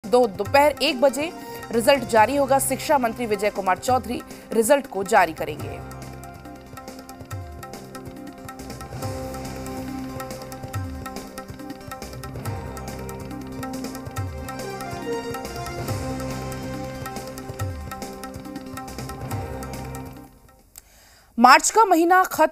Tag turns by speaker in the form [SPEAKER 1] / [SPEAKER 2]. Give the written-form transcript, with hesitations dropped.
[SPEAKER 1] दोपहर 1 बजे रिजल्ट जारी होगा। शिक्षा मंत्री विजय कुमार चौधरी रिजल्ट को जारी करेंगे। मार्च का महीना खत्म